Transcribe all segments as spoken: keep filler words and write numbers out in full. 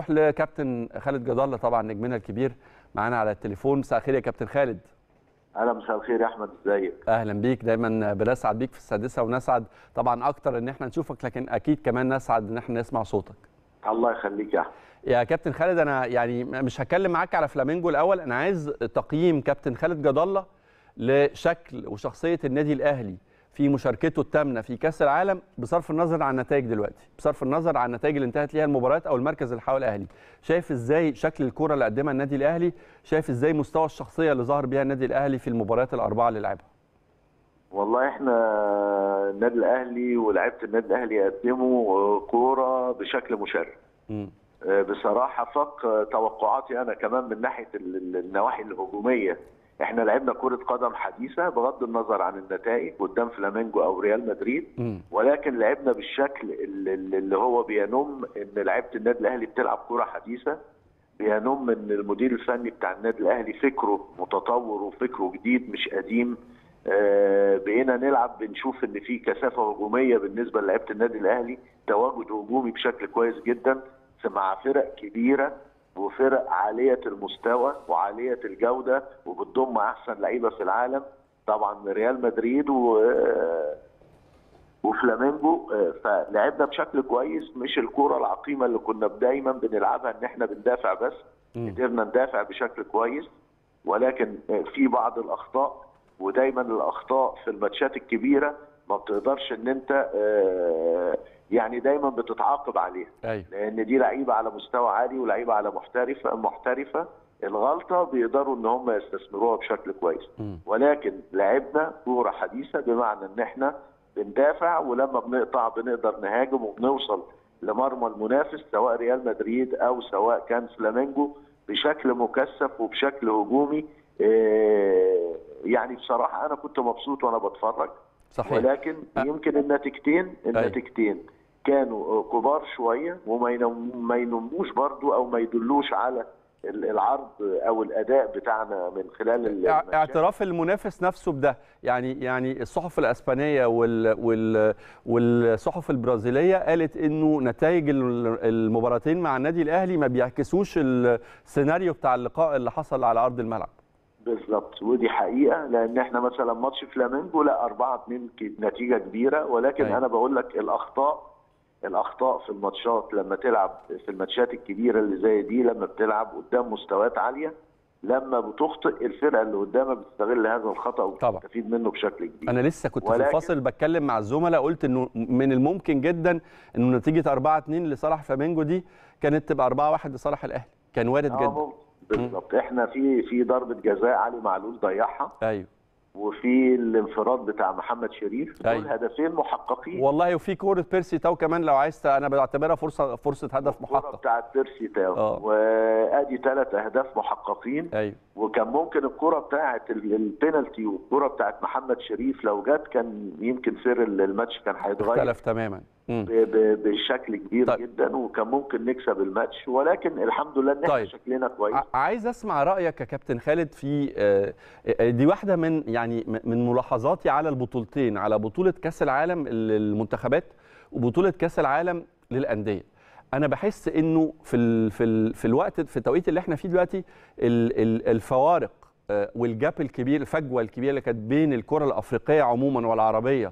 نروح لكابتن خالد جد الله، طبعا نجمنا الكبير معانا على التليفون. مساء الخير يا كابتن خالد. اهلا، مساء الخير يا احمد، ازيك؟ اهلا بيك، دايما بنسعد بيك في السادسه، ونسعد طبعا اكتر ان احنا نشوفك، لكن اكيد كمان نسعد ان احنا نسمع صوتك. الله يخليك يا احمد. يا كابتن خالد، انا يعني مش هتكلم معاك على فلامينجو الاول، انا عايز تقييم كابتن خالد جد الله لشكل وشخصيه النادي الاهلي في مشاركته الثامنه في كاس العالم، بصرف النظر عن النتائج دلوقتي، بصرف النظر عن النتائج اللي انتهت ليها المباريات او المركز اللي حاول الاهلي. شايف ازاي شكل الكره اللي قدمها النادي الاهلي؟ شايف ازاي مستوى الشخصيه اللي ظهر بيها النادي الاهلي في المباريات الاربعه اللي لعبها؟ والله احنا النادي الاهلي ولاعيبه النادي الاهلي قدموا كوره بشكل مشرف. م. بصراحه فاق توقعاتي انا كمان من ناحيه النواحي الهجوميه. احنا لعبنا كره قدم حديثه بغض النظر عن النتائج قدام فلامينجو او ريال مدريد، م. ولكن لعبنا بالشكل اللي هو بينم ان لعيبه النادي الاهلي بتلعب كره حديثه، بينم ان المدير الفني بتاع النادي الاهلي فكره متطور وفكره جديد مش قديم. آه بقينا نلعب بنشوف ان في كثافه هجوميه بالنسبه لعيبه النادي الاهلي، تواجد هجومي بشكل كويس جدا مع فرق كبيره وفرق عاليه المستوى وعاليه الجوده وبتضم احسن لعيبه في العالم، طبعا ريال مدريد و وفلامينجو. فلعبنا بشكل كويس، مش الكوره العقيمه اللي كنا دايما بنلعبها ان احنا بندافع بس. قدرنا ندافع بشكل كويس، ولكن في بعض الاخطاء، ودايما الاخطاء في الماتشات الكبيره ما بتقدرش ان انت يعني دايما بتتعاقب عليها. أي. لان دي لعيبه على مستوى عالي ولعيبه على محترفه محترفه الغلطه بيقدروا ان هم يستثمروها بشكل كويس. م. ولكن لعبنا كوره حديثه بمعنى ان احنا بندافع، ولما بنقطع بنقدر نهاجم وبنوصل لمرمى المنافس سواء ريال مدريد او سواء كان فلامينجو بشكل مكثف وبشكل هجومي. يعني بصراحه انا كنت مبسوط وانا بتفرج. صحيح. ولكن يمكن النتيجتين النتيجتين كانوا كبار شويه وما ينموش برضو او ما يدلوش على العرض او الاداء بتاعنا من خلال الماتشات. اعتراف المنافس نفسه بده، يعني يعني الصحف الاسبانيه وال وال والصحف البرازيليه قالت انه نتائج المباراتين مع النادي الاهلي ما بيعكسوش السيناريو بتاع اللقاء اللي حصل على ارض الملعب. بالظبط، ودي حقيقه، لان احنا مثلا ماتش فلامينجو لا أربعة اتنين نتيجه كبيره، ولكن أي. انا بقول لك الاخطاء الاخطاء في الماتشات لما تلعب في الماتشات الكبيره اللي زي دي، لما بتلعب قدام مستويات عاليه، لما بتخطئ الفرقه اللي قدامك بتستغل هذا الخطا وتستفيد منه بشكل كبير. انا لسه كنت في الفاصل بتكلم مع الزملاء، قلت انه من الممكن جدا انه نتيجه أربعة اتنين لصالح فلامينجو دي كانت تبقى أربعة واحد لصالح الاهلي، كان وارد آه جدا. بالظبط. احنا في في ضربه جزاء علي معلول ضيعها. ايوه. وفي الانفراد بتاع محمد شريف، دول أيوة. هدفين محققين والله. وفي كوره بيرسي تاو كمان، لو عايز انا بعتبرها فرصه فرصه هدف محقق. الكوره بتاعت بيرسي تاو أوه. وادي ثلاث اهداف محققين. أيوة. وكان ممكن الكوره بتاعت البينالتي والكوره بتاعت محمد شريف لو جت كان يمكن سير الماتش كان هيتغير، اختلف تماما بشكل كبير. طيب. جدا، وكان ممكن نكسب الماتش، ولكن الحمد لله ان احنا طيب. شكلنا كويس. عايز اسمع رايك يا كابتن خالد في دي واحده من يعني من ملاحظاتي على البطولتين، على بطوله كاس العالم للمنتخبات وبطوله كاس العالم للانديه. انا بحس انه في ال في ال في الوقت في التوقيت اللي احنا فيه دلوقتي الفوارق والجاب الكبير، الفجوه الكبيره اللي كانت بين الكره الافريقيه عموما والعربيه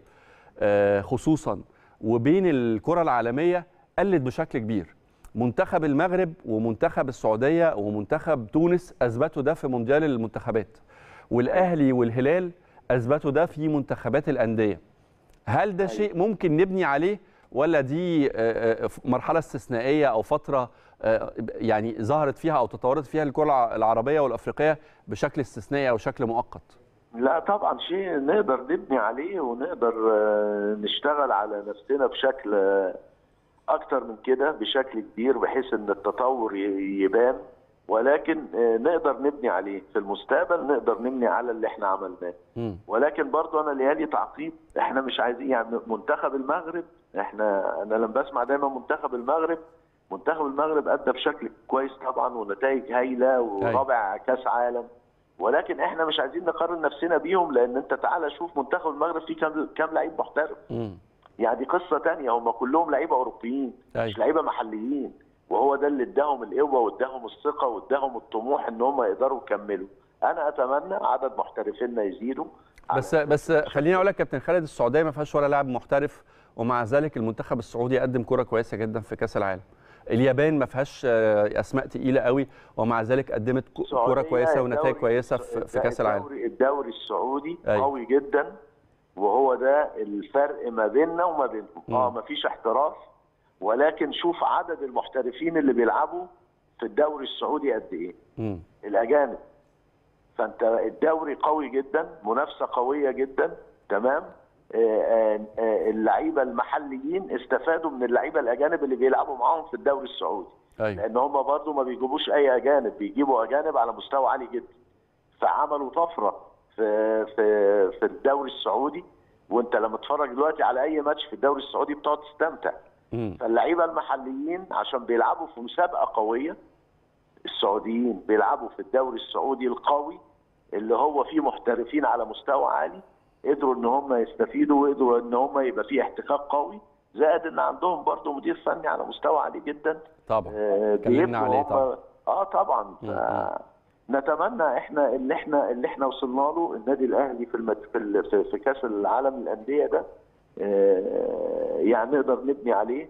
خصوصا وبين الكره العالميه قلت بشكل كبير. منتخب المغرب ومنتخب السعوديه ومنتخب تونس اثبتوا ده في مونديال المنتخبات، والاهلي والهلال اثبتوا ده في منتخبات الانديه. هل ده شيء ممكن نبني عليه، ولا دي مرحله استثنائيه او فتره يعني ظهرت فيها او تطورت فيها الكره العربيه والافريقيه بشكل استثنائي او شكل مؤقت؟ لا طبعا شيء نقدر نبني عليه ونقدر نشتغل على نفسنا بشكل اكتر من كده بشكل كبير، بحيث ان التطور يبان، ولكن نقدر نبني عليه في المستقبل، نقدر نبني على اللي احنا عملناه. ولكن برضو انا ليالي تعقيب، احنا مش عايزين يعني منتخب المغرب، احنا انا لما بسمع دايما منتخب المغرب، منتخب المغرب ادى بشكل كويس طبعا ونتائج هايله ورابع كاس عالم، ولكن احنا مش عايزين نقارن نفسنا بيهم، لان انت تعالى شوف منتخب المغرب فيه كام كام لعيب محترف. يعني دي قصه ثانيه، هم كلهم لعيبه اوروبيين مش لعيبه محليين. وهو ده اللي اداهم القوه واداهم الثقه واداهم الطموح ان هم يقدروا يكملوا. انا اتمنى عدد محترفينا يزيدوا. بس بس خليني اقول لك كابتن خالد، السعوديه ما فيهاش ولا لاعب محترف، ومع ذلك المنتخب السعودي قدم كره كويسه جدا في كاس العالم. اليابان ما فيهاش اسماء تقيله قوي، ومع ذلك قدمت كره كويسه ونتائج كويسه في, في كاس العالم. الدوري, الدوري السعودي أيوة. قوي جدا، وهو ده الفرق ما بيننا وما بينهم. اه ما فيش احتراف، ولكن شوف عدد المحترفين اللي بيلعبوا في الدوري السعودي قد ايه؟ م. الاجانب. فانت الدوري قوي جدا، منافسه قويه جدا، تمام؟ اللعيبه المحليين استفادوا من اللعيبه الاجانب اللي بيلعبوا معاهم في الدوري السعودي. أيوة. لان هم برضو ما بيجيبوش اي اجانب، بيجيبوا اجانب على مستوى عالي جدا. فعملوا طفره في في في الدوري السعودي، وانت لما تتفرج دلوقتي على اي ماتش في الدوري السعودي بتقعد تستمتع. فاللعيبه المحليين عشان بيلعبوا في مسابقه قويه، السعوديين بيلعبوا في الدوري السعودي القوي اللي هو فيه محترفين على مستوى عالي، قدروا ان هم يستفيدوا وقدروا ان هم يبقى فيه احتكاك قوي، زائد ان عندهم برضه مدير فني على مستوى عالي جدا. طبعا اتكلمنا عليه طبعا. اه طبعا. نتمنى احنا اللي احنا اللي احنا وصلنا له النادي الاهلي في المت... في, في كاس العالم للانديه ده، آه يعني نقدر نبني عليه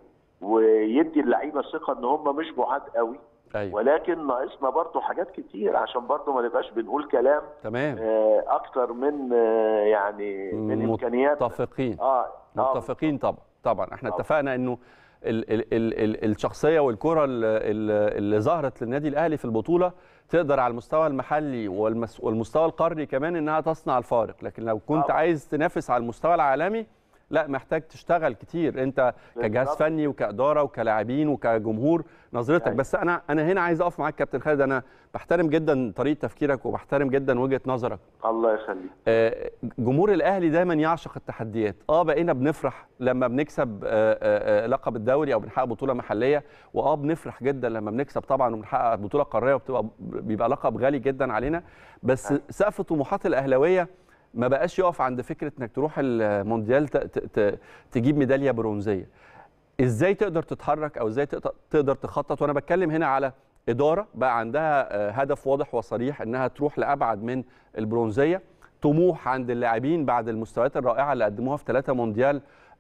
ويدي اللعيبه ثقه ان هم مش بعاد قوي. أيوة. ولكن ناقصنا برضه حاجات كتير عشان برضه ما نبقاش بنقول كلام تمام آه اكتر من آه يعني من امكانيات. متفقين اه متفقين طبعا طبعا. احنا طبعا. اتفقنا انه ال ال ال ال الشخصيه والكره اللي ظهرت للنادي الاهلي في البطوله تقدر على المستوى المحلي والمستوى القاري كمان انها تصنع الفارق، لكن لو كنت طبعا. عايز تنافس على المستوى العالمي لا، محتاج تشتغل كتير انت كجهاز فني وكاداره وكلاعبين وكجمهور نظرتك. يعني. بس انا انا هنا عايز اقف معاك كابتن خالد، انا بحترم جدا طريقه تفكيرك وبحترم جدا وجهه نظرك. الله يخليك. آه جمهور الاهلي دايما يعشق التحديات. اه بقينا بنفرح لما بنكسب آه آه لقب الدوري او بنحقق بطوله محليه، واه بنفرح جدا لما بنكسب طبعا وبنحقق بطوله قاريه وبتبقى بيبقى لقب غالي جدا علينا. بس يعني. سقف طموحات الاهلاويه ما بقاش يقف عند فكره انك تروح المونديال تجيب ميداليه برونزيه. ازاي تقدر تتحرك او ازاي تقدر تخطط؟ وانا بتكلم هنا على اداره بقى عندها هدف واضح وصريح انها تروح لابعد من البرونزيه، طموح عند اللاعبين بعد المستويات الرائعه اللي قدموها في ثلاثه مونديال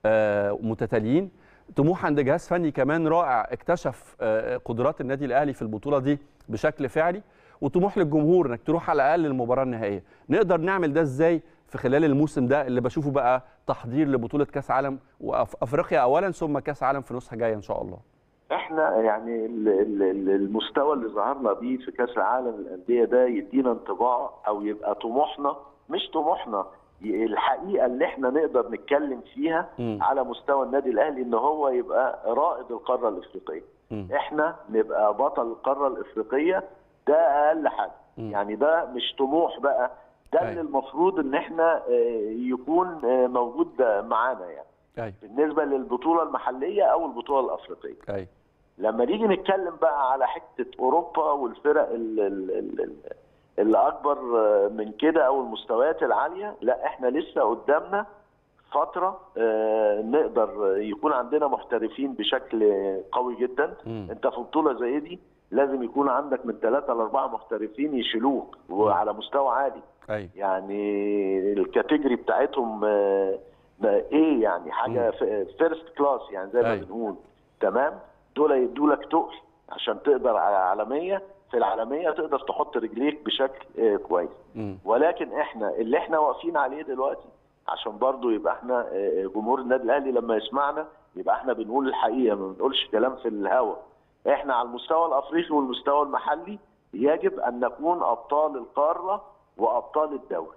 متتاليين، طموح عند جهاز فني كمان رائع اكتشف قدرات النادي الاهلي في البطوله دي بشكل فعلي، وطموح للجمهور انك تروح على الاقل المباراه النهائيه. نقدر نعمل ده ازاي في خلال الموسم ده اللي بشوفه بقى تحضير لبطوله كاس عالم وافريقيا اولا ثم كاس عالم في نسخه جايه ان شاء الله؟ احنا يعني المستوى اللي ظهرنا بيه في كاس العالم للانديه ده يدينا انطباع او يبقى طموحنا، مش طموحنا، الحقيقه اللي احنا نقدر نتكلم فيها م. على مستوى النادي الاهلي ان هو يبقى رائد القاره الافريقيه. م. احنا نبقى بطل القاره الافريقيه، ده اقل حاجه. م. يعني ده مش طموح بقى، ده اللي المفروض ان احنا يكون موجود معانا يعني. أي. بالنسبه للبطوله المحليه او البطوله الافريقيه. أي. لما نيجي نتكلم بقى على حته اوروبا والفرق اللي اكبر من كده او المستويات العاليه، لا احنا لسه قدامنا فتره نقدر يكون عندنا محترفين بشكل قوي جدا. م. انت في بطوله زي دي لازم يكون عندك من ثلاثه لاربعه محترفين يشيلوك وعلى مستوى عالي. أي. يعني الكاتيجوري بتاعتهم ايه يعني حاجه فيرست كلاس يعني زي ما بنقول، تمام؟ دول يدوا لك تقل عشان تقدر على العالميه، في العالميه تقدر تحط رجليك بشكل اه كويس. م. ولكن احنا اللي احنا واقفين عليه دلوقتي عشان برضو يبقى احنا اه جمهور النادي الاهلي لما يسمعنا يبقى احنا بنقول الحقيقه، ما بنقولش كلام في الهوا. احنا على المستوى الافريقي والمستوى المحلي يجب ان نكون ابطال القاره وابطال الدوري.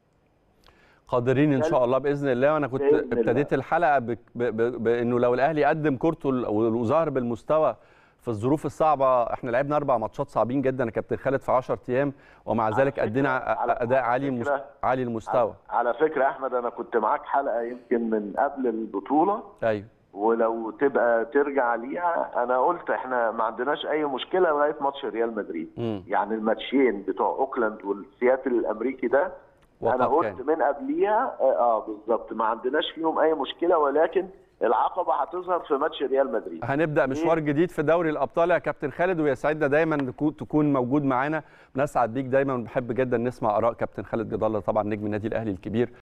قادرين ان شاء الله باذن الله. وانا كنت ابتديت الحلقه بانه لو الاهلي قدم كورته وظهر بالمستوى في الظروف الصعبه، احنا لعبنا اربع ماتشات صعبين جدا يا كابتن خالد في عشرة ايام، ومع ذلك ادينا اداء عالي عالي المستوى. على فكره احمد انا كنت معاك حلقه يمكن من قبل البطوله. ايوه. ولو تبقى ترجع ليها انا قلت احنا ما عندناش اي مشكله لغايه ماتش ريال مدريد. م. يعني الماتشين بتوع اوكلاند والسياتل الامريكي ده انا قلت كان. من قبليها اه بالظبط ما عندناش فيهم اي مشكله، ولكن العقبه هتظهر في ماتش ريال مدريد. هنبدا مشوار جديد في دوري الابطال يا كابتن خالد، ويسعدنا دايما تكون موجود معانا، نسعد بيك دايما، ونحب جدا نسمع اراء كابتن خالد جد الله طبعا نجم النادي الاهلي الكبير.